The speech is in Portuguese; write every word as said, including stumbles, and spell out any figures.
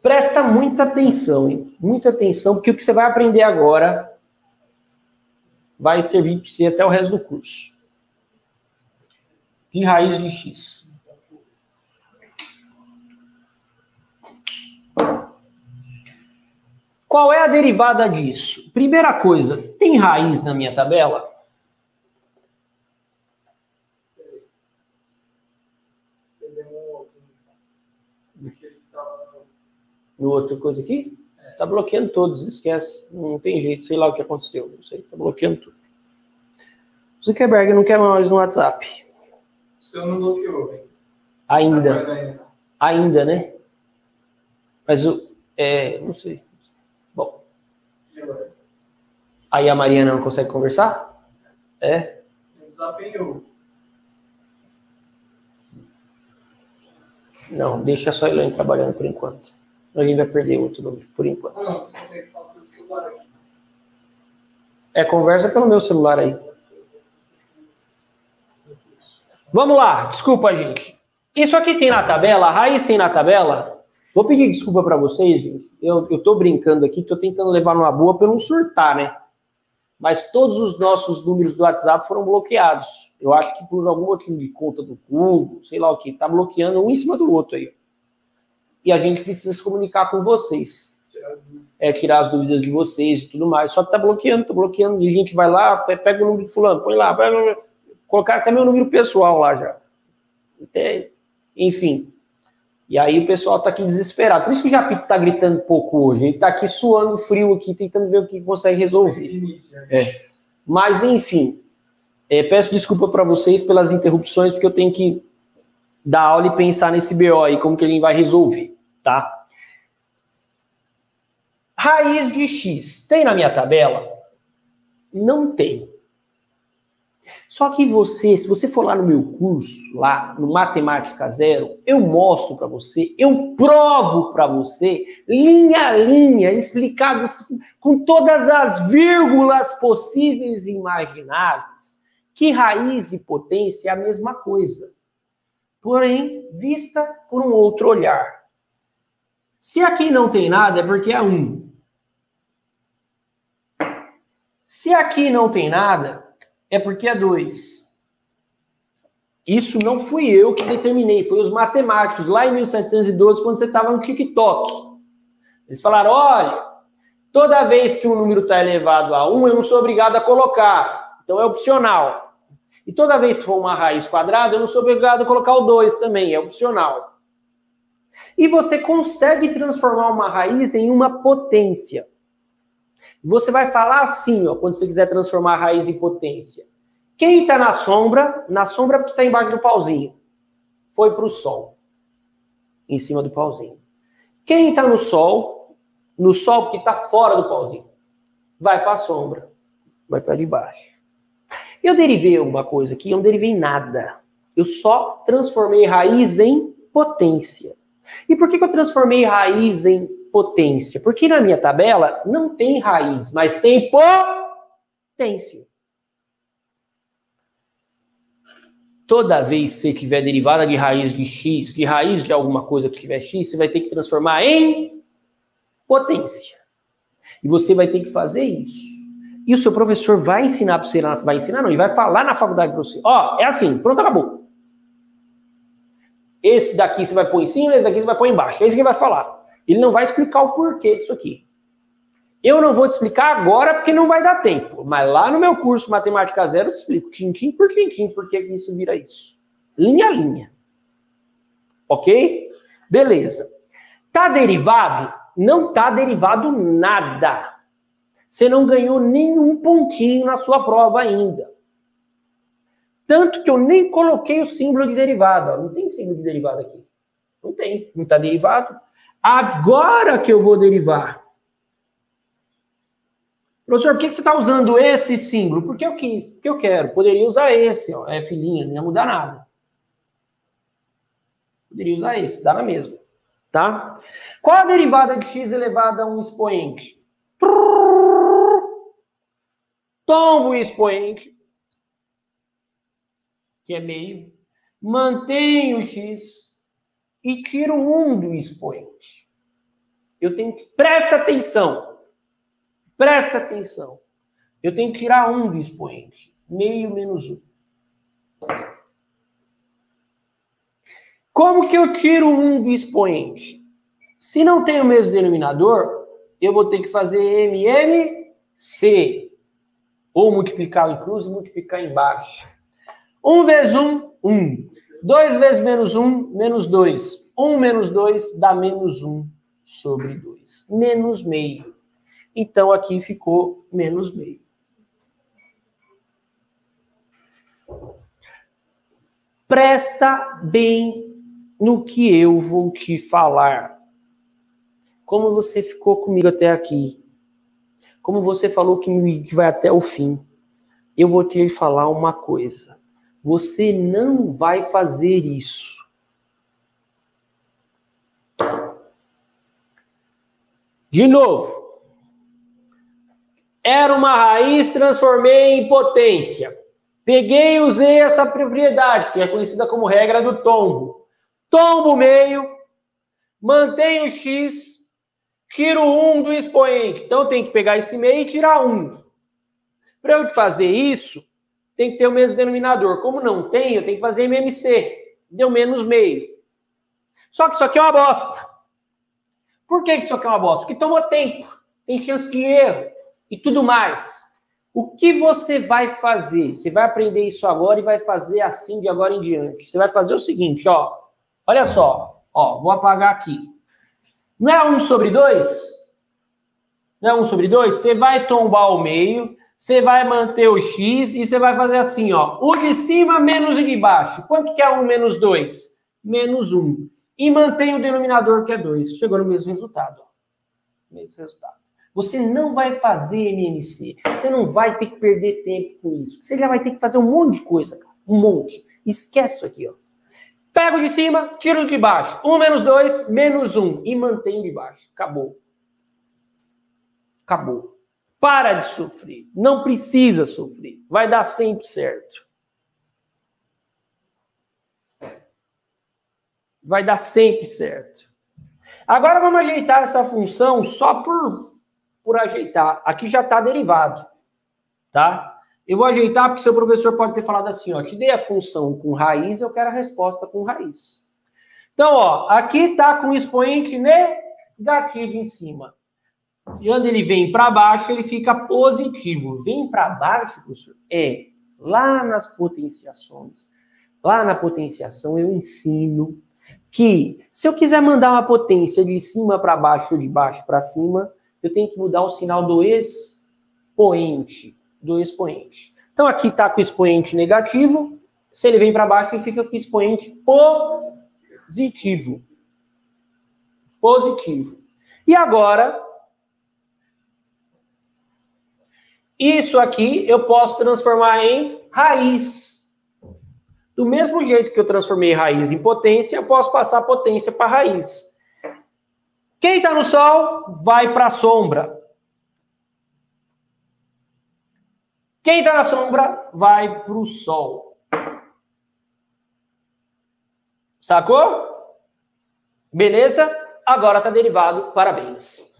Presta muita atenção, hein? Muita atenção, porque o que você vai aprender agora vai servir para você até o resto do curso. Pi raiz de x. Qual é a derivada disso? Primeira coisa, tem raiz na minha tabela? No outro coisa aqui? Tá bloqueando todos, esquece. Não tem jeito, sei lá o que aconteceu. Não sei, tá bloqueando tudo. Zuckerberg não quer mais no WhatsApp. O seu não bloqueou, velho. Ainda. Ainda, né? Mas eu, é, não sei. Bom. Aí a Mariana não consegue conversar? É? Desapenhou. Não, deixa só ele trabalhando por enquanto. A gente vai perder outro número, por enquanto. Ah, não, você consegue falar pelo celular aqui. É, conversa pelo meu celular aí. Vamos lá, desculpa, gente. Isso aqui tem na tabela, a raiz tem na tabela. Vou pedir desculpa para vocês, gente. Eu, eu tô brincando aqui, tô tentando levar numa boa pra eu não surtar, né? Mas todos os nossos números do WhatsApp foram bloqueados. Eu acho que por algum motivo de conta do Google, sei lá o que, tá bloqueando um em cima do outro aí. E a gente precisa se comunicar com vocês. É, tirar as dúvidas de vocês e tudo mais. Só que tá bloqueando, tá bloqueando. E a gente vai lá, pega o número de fulano, põe lá, pega, colocar até meu número pessoal lá já. Até, enfim. E aí o pessoal tá aqui desesperado. Por isso que o Japito tá gritando pouco hoje. Ele tá aqui suando frio aqui, tentando ver o que consegue resolver. É. Mas, enfim. É, peço desculpa para vocês pelas interrupções, porque eu tenho que dar aula e pensar nesse B O aí, como que a gente vai resolver, tá? Raiz de x, tem na minha tabela? Não tem. Só que você, se você for lá no meu curso, lá no Matemática Zero, eu mostro para você, eu provo para você, linha a linha, explicado com todas as vírgulas possíveis e imagináveis, que raiz e potência é a mesma coisa. Porém, vista por um outro olhar. Se aqui não tem nada, é porque é um. Se aqui não tem nada, é porque é dois. Isso não fui eu que determinei, foi os matemáticos, lá em mil setecentos e doze, quando você estava no TikTok. Eles falaram, olha, toda vez que um número está elevado a um, eu não sou obrigado a colocar. Então é opcional. E toda vez que for uma raiz quadrada, eu não sou obrigado a colocar o dois também, é opcional. E você consegue transformar uma raiz em uma potência. Você vai falar assim, ó, quando você quiser transformar a raiz em potência. Quem está na sombra, na sombra porque está embaixo do pauzinho, foi para o sol, em cima do pauzinho. Quem está no sol, no sol porque está fora do pauzinho, vai para a sombra, vai para debaixo. Eu derivei alguma coisa aqui, eu não derivei nada. Eu só transformei raiz em potência. E por que que eu transformei raiz em potência? Porque na minha tabela não tem raiz, mas tem potência. Toda vez que você tiver derivada de raiz de x, de raiz de alguma coisa que tiver x, você vai ter que transformar em potência. E você vai ter que fazer isso. E o seu professor vai ensinar para você, vai ensinar não, ele vai falar na faculdade para você. Ó, é assim, pronto, acabou. Esse daqui você vai pôr em cima, esse daqui você vai pôr embaixo. É isso que ele vai falar. Ele não vai explicar o porquê disso aqui. Eu não vou te explicar agora porque não vai dar tempo. Mas lá no meu curso Matemática Zero eu te explico, tintim por tintim, por que isso vira isso. Linha a linha. Ok? Beleza. Tá derivado? Não tá derivado nada. Você não ganhou nenhum pontinho na sua prova ainda. Tanto que eu nem coloquei o símbolo de derivada. Não tem símbolo de derivada aqui. Não tem. Não está derivado. Agora que eu vou derivar. Professor, por que você está usando esse símbolo? Porque eu quis. Porque eu quero. Poderia usar esse. Ó. É filhinha. Não ia mudar nada. Poderia usar esse. Dá na mesma. Tá? Qual a derivada de x elevado a um expoente? Tombo o expoente, que é meio, mantenho o x e tiro um do expoente. eu tenho que... Presta atenção. Presta atenção. Eu tenho que tirar um do expoente. Meio menos um. Como que eu tiro um do expoente? Se não tem o mesmo denominador, eu vou ter que fazer M M C. Ou multiplicar em cruz e multiplicar embaixo. um vezes um, um. dois vezes menos um, menos dois. um menos dois dá menos um sobre dois. Menos meio. Então, aqui ficou menos meio. Presta bem no que eu vou te falar. Como você ficou comigo até aqui. Como você falou que, que vai até o fim. Eu vou te falar uma coisa. Você não vai fazer isso. De novo. Era uma raiz, transformei em potência. Peguei e usei essa propriedade, que é conhecida como regra do tombo. Tombo meio, mantenho o x, tiro um do expoente. Então, eu tenho que pegar esse meio e tirar um. Para eu fazer isso, tem que ter o mesmo denominador. Como não tem, eu tenho que fazer M M C. Deu menos meio. Só que isso aqui é uma bosta. Por que isso aqui é uma bosta? Porque tomou tempo. Tem chance de erro. E tudo mais. O que você vai fazer? Você vai aprender isso agora e vai fazer assim de agora em diante. Você vai fazer o seguinte, ó. Olha só. Ó, vou apagar aqui. Não é um sobre dois? Não é um sobre dois? Você vai tombar o meio, você vai manter o x e você vai fazer assim, ó. O de cima menos o de baixo. Quanto que é um menos dois? Menos um. E mantém o denominador que é dois. Chegou no mesmo resultado. Ó. Mesmo resultado. Você não vai fazer M M C. Você não vai ter que perder tempo com isso. Você já vai ter que fazer um monte de coisa, cara. Um monte. Esquece isso aqui, ó. Pega o de cima, tira o de baixo. um menos dois, menos um. E mantém o de baixo. Acabou. Acabou. Para de sofrer. Não precisa sofrer. Vai dar sempre certo. Vai dar sempre certo. Agora vamos ajeitar essa função só por... por ajeitar. Aqui já está derivado, tá? Eu vou ajeitar porque seu professor pode ter falado assim, ó, te dei a função com raiz, eu quero a resposta com raiz. Então, ó, aqui está com expoente negativo em cima. E quando ele vem para baixo, ele fica positivo. Vem para baixo, professor? É, lá nas potenciações. Lá na potenciação eu ensino que se eu quiser mandar uma potência de cima para baixo ou de baixo para cima, eu tenho que mudar o sinal do expoente. Do expoente. Então, aqui está com o expoente negativo. Se ele vem para baixo, ele fica com o expoente positivo. Positivo. E agora, isso aqui eu posso transformar em raiz. Do mesmo jeito que eu transformei raiz em potência, eu posso passar potência para raiz. Quem está no sol, vai para a sombra. Quem está na sombra, vai para o sol. Sacou? Beleza? Agora está derivado. Parabéns.